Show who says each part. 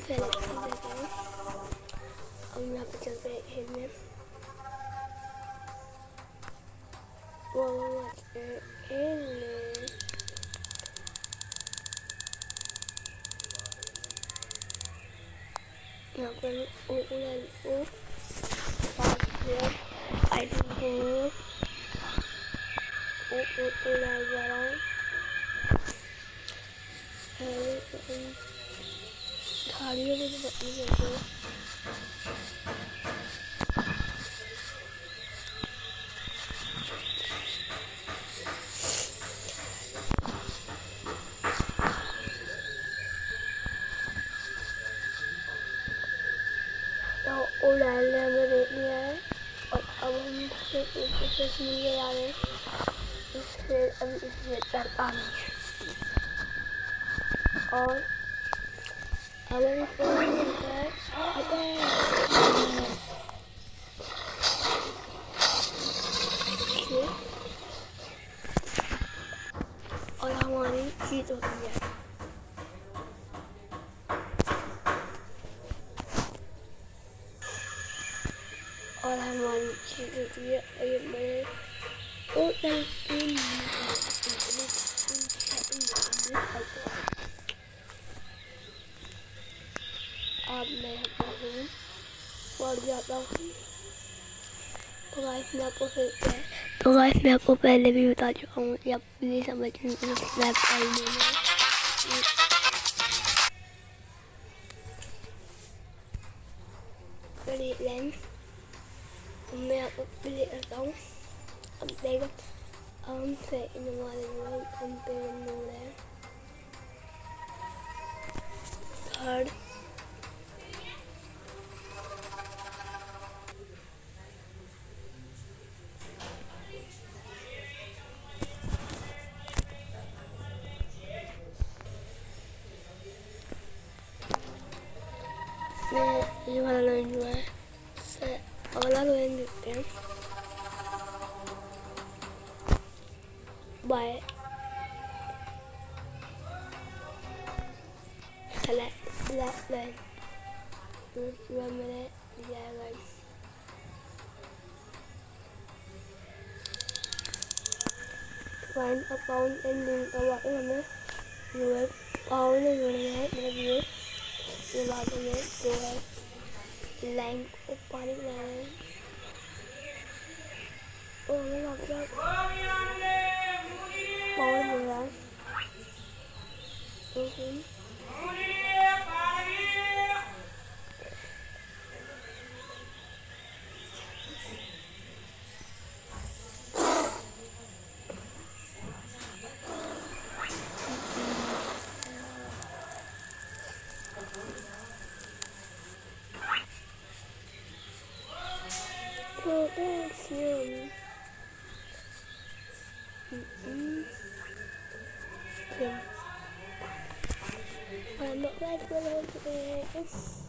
Speaker 1: पहले चल जाते हैं। हम यहाँ पे चलते हैं खेलने। वो खेलने यहाँ पर आई थिंक झाड़ियों में तो बत्ती करते हैं। तो उड़ान ने हमें देख लिया है और अब हम फिर मिलने जा रहे हैं। फिर अभी इसमें तक आ गई है और हमारी फोन होता है और हमारी जीत होती है। और हमारी जीत होती है। ये मैं अब मैं पढ़ जाता हूँ। तो गाइस मैं आपको पहले भी बता चुका हूँ कि आप प्लीज समझ सब्सक्राइब कर लेना। मैं आपको प्ले करता हूँ। अब देखो हम सेकंड वाले में हम पे मोड़ है थर्ड ये वाला लाइन जो है अगला लाइन देखते हैं। बाय ब्लैक लाइन मैंने दिया है guys. Find account and link का हमें जो है अकाउंट में जोड़ना है। मतलब ये बात है जो है लाइन को पानी लगाना है और हमें अपना पावर मिल रहा है। Protection. I'm not glad we're over there.